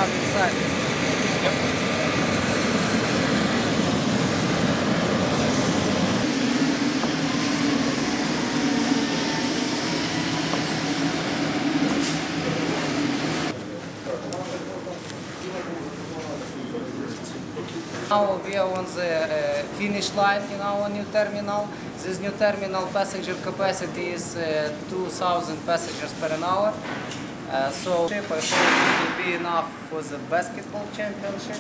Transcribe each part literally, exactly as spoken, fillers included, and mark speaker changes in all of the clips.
Speaker 1: come inside.
Speaker 2: Yep.
Speaker 1: Now we are on the uh, finish line in our new terminal. This new terminal passenger capacity is uh, two thousand passengers per an hour. Uh, so I hope it will be enough for the basketball championship.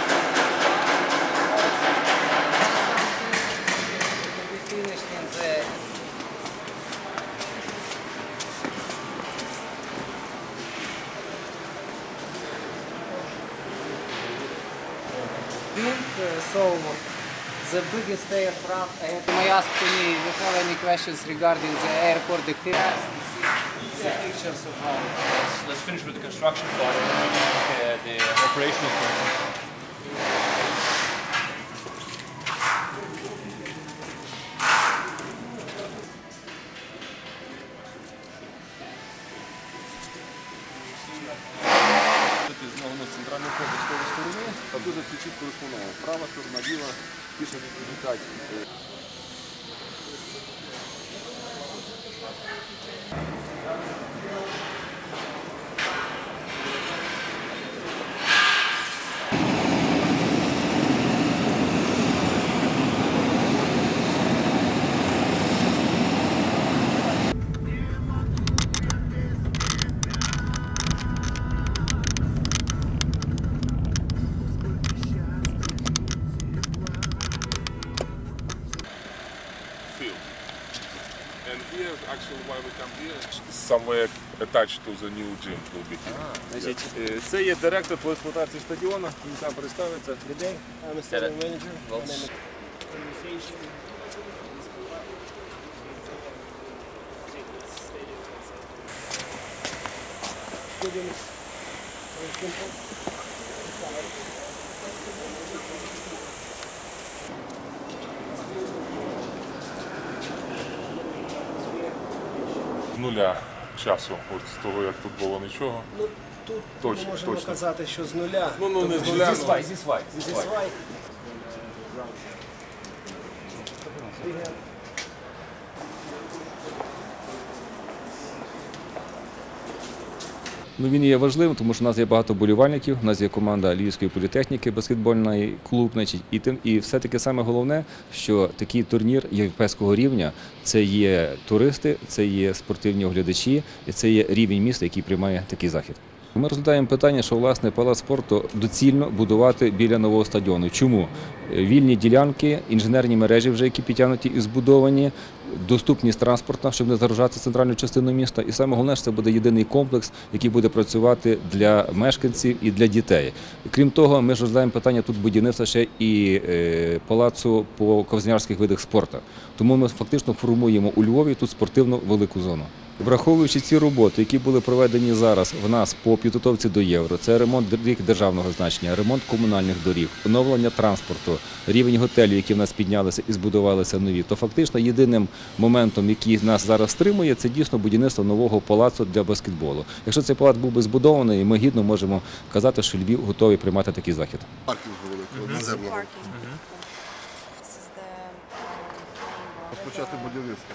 Speaker 1: It will be finished in the So, the biggest aircraft, uh, I asked me if you have any questions regarding the airport activities, the pictures of how.
Speaker 2: Let's, let's finish with the construction part and then we can look at the operational part.
Speaker 3: Знову з центрального ходу з тої сторони, та дуже все чітко розплановано. Права сторона, ліва, піша відлітать.
Speaker 4: And here, actually, why we come here, somewhere attached to the new gym will be here.
Speaker 3: Значить, е, це є директор по експлуатації стадіону, він сам представиться. Людей.
Speaker 5: I'm a stadium manager. My name is Conversation. Stadium is very simple.
Speaker 4: З нуля часу, от з того, як тут було нічого.
Speaker 5: Ну, тут
Speaker 4: Точно,
Speaker 5: ми можемо
Speaker 4: точно.
Speaker 5: казати, що з нуля.
Speaker 4: Ну, ну, не з
Speaker 5: Тобто
Speaker 4: нуля,
Speaker 5: зі
Speaker 4: ну.
Speaker 5: свай.
Speaker 3: Зі свай, зі
Speaker 5: Зі
Speaker 3: свай.
Speaker 5: свай.
Speaker 6: Ну, він є важливим, тому що у нас є багато болівальників, у нас є команда Львівської політехніки, баскетбольний клуб, значить, і тим, і все-таки саме головне, що такий турнір європейського рівня – це є туристи, це є спортивні оглядачі, і це є рівень міста, який приймає такий захід. Ми розглядаємо питання, що, власне, палац спорту доцільно будувати біля нового стадіону. Чому? Вільні ділянки, інженерні мережі вже, які підтягнуті і збудовані, доступність транспортна, щоб не загружати центральну частину міста. І саме головне, що це буде єдиний комплекс, який буде працювати для мешканців і для дітей. Крім того, ми ж розглядаємо питання тут будівництва ще і палацу по ковзнярських видах спорту. Тому ми фактично формуємо у Львові тут спортивну велику зону. Враховуючи ці роботи, які були проведені зараз в нас по підготовці до Євро, це ремонт доріг державного значення, ремонт комунальних доріг, оновлення транспорту, рівень готелів, які в нас піднялися і збудувалися нові, то фактично єдиним моментом, який нас зараз стримує, це дійсно будівництво нового палацу для баскетболу. Якщо цей палац був би збудований, ми гідно можемо казати, що Львів готовий приймати такий захід.
Speaker 3: Паркінг великий, наземного. Розпочати будівництво.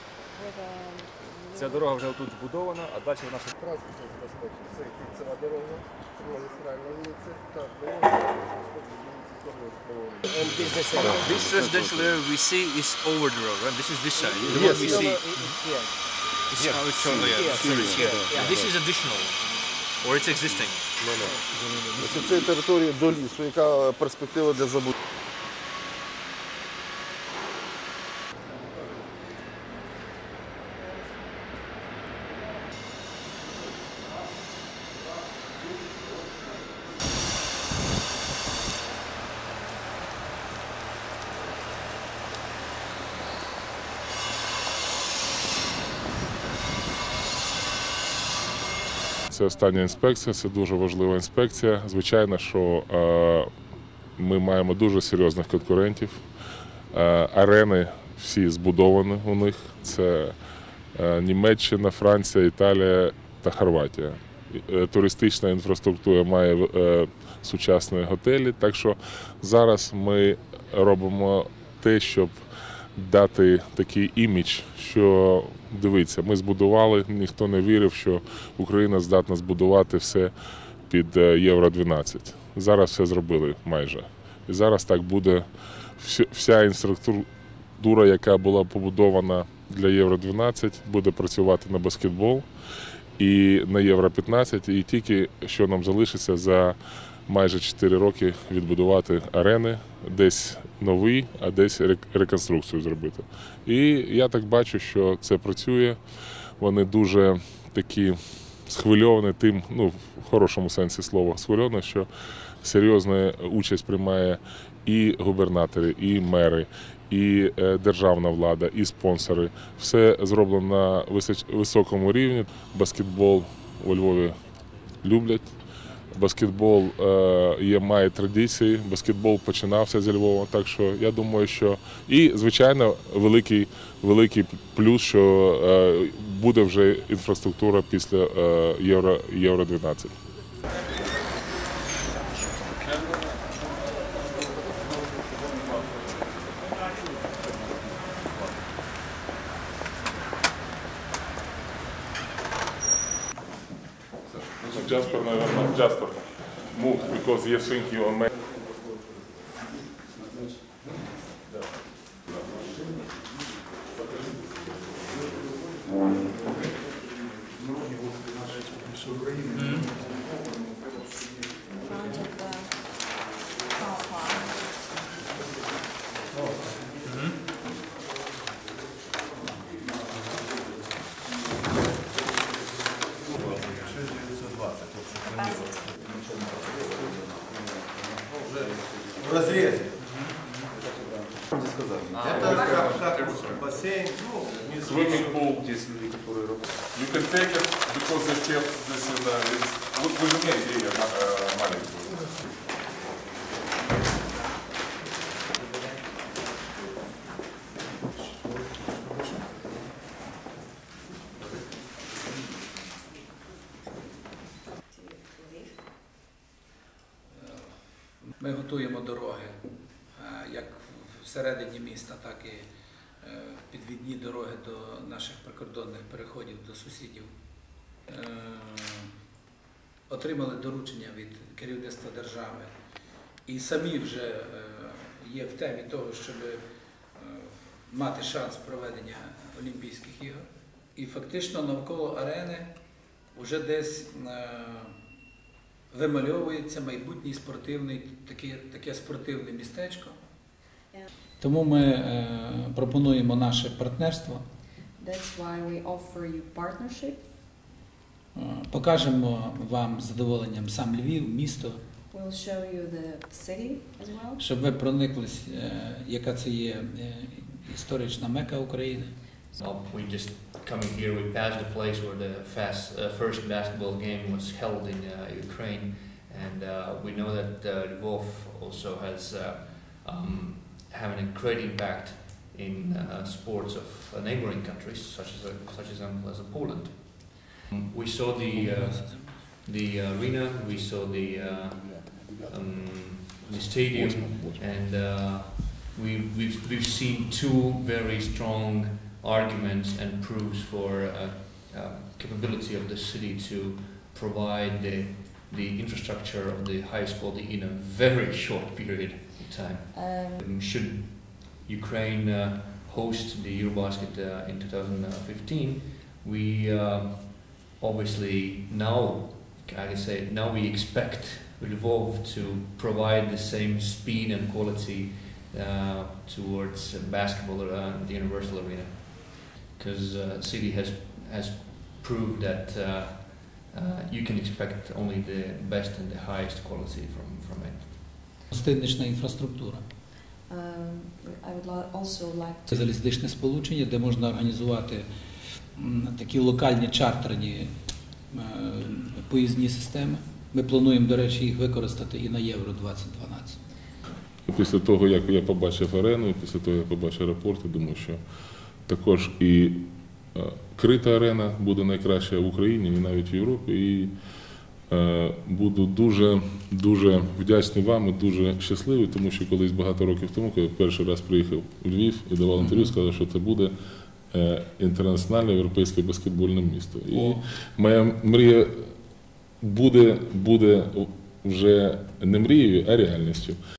Speaker 3: Ця дорога вже тут збудована, а далі вона ще...
Speaker 7: Транспортне забезпечення. Це кільцева дорога, магістральна вулиця, так, дорога.
Speaker 5: And business center.
Speaker 2: This residential area we see is over the road, right? This is this side. The
Speaker 3: Yes.
Speaker 2: one we
Speaker 5: No,
Speaker 2: see.
Speaker 5: no, it- it's here.
Speaker 2: It's how it's shown there.
Speaker 5: Here.
Speaker 2: Sorry, it's here.
Speaker 5: Yeah.
Speaker 2: And this is additional, or it's existing.
Speaker 3: Це територія до лісу, яка перспектива для забудови.
Speaker 4: Це остання інспекція, це дуже важлива інспекція. Звичайно, що е, ми маємо дуже серйозних конкурентів. Е, арени всі збудовані у них. Це е, Німеччина, Франція, Італія та Хорватія. е, туристична інфраструктура, має е, сучасні готелі. Так що зараз ми робимо те, щоб дати такий імідж, що дивіться, ми збудували, ніхто не вірив, що Україна здатна збудувати все під Євро дванадцять. Зараз все зробили майже. І зараз так буде вся інфраструктура, яка була побудована для Євро дванадцять, буде працювати на баскетбол і на Євро п'ятнадцять. І тільки що нам залишиться за майже чотири роки відбудувати арени, десь нові, а десь реконструкцію зробити. І я так бачу, що це працює. Вони дуже такі схвильовані тим, ну, в хорошому сенсі слова, схвильовані, що серйозну участь приймає і губернатори, і мери, і державна влада, і спонсори. Все зроблено на високому рівні. Баскетбол у Львові люблять. Баскетбол є, має традиції, баскетбол починався зі Львова, так що я думаю, що і, звичайно, великий, великий плюс, що буде вже інфраструктура після Євро, Євро дванадцять. Jasper, наверное, Jasper, move because you think you are made.
Speaker 8: В разрезе. Это как, как бассейн, ну, не
Speaker 4: Swimming pool. Есть люди, которые работают. You can take it because they have this in the... Вот вы же имеете ее маленькую.
Speaker 9: Ми готуємо дороги як всередині міста, так і підвідні дороги до наших прикордонних переходів, до сусідів. Отримали доручення від керівництва держави і самі вже є в темі того, щоб мати шанс проведення Олімпійських ігор. І фактично навколо арени вже десь вимальовується майбутній спортивний, таке, таке спортивне містечко. Тому ми е, пропонуємо наше партнерство.
Speaker 10: That's why we offer you partnership.
Speaker 9: Е, покажемо вам з задоволенням сам Львів, місто.
Speaker 10: We'll show you the city as well.
Speaker 9: Щоб ви прониклись, е, яка це є е, історична мека України.
Speaker 2: So we just coming here, we passed the place where the fast, uh, first basketball game was held in uh, Ukraine, and uh, we know that uh, Lvov also has uh, um, having a great impact in uh, sports of uh, neighboring countries, such as uh, such example as uh, Poland. Um, we saw the uh, the arena, we saw the uh, um, the stadium, and uh, we we've we've seen two very strong arguments and proofs for uh, uh, capability of the city to provide the the infrastructure of the highest quality in a very short period of time. Um, should Ukraine uh, host the Eurobasket uh, in two thousand fifteen, we uh, obviously now, I can say now we expect Lvov to provide the same speed and quality uh, towards uh, basketball uh, the Universal Arena. Because uh, city has has proved that uh, uh, you can expect only the best and the highest quality from from it.
Speaker 9: Гостинична інфраструктура.
Speaker 10: Um, I would li- also like
Speaker 9: Це залізничне сполучення, де можна організувати м, такі локальні чартерні е, поїзні системи. Ми плануємо, до речі, їх використати і на Євро двадцять дванадцять.
Speaker 4: І після того, як я побачив арену, і після того, як побачив аеропорт, я думаю, що також і Крита арена буде найкраща в Україні і навіть в Європі. І е, буду дуже, дуже вдячний вам і дуже щасливий, тому що колись багато років тому, коли я перший раз приїхав у Львів і давав інтерв'ю, сказав, що це буде е, інтернаціональне європейське баскетбольне місто. І моя мрія буде, буде вже не мрією, а реальністю.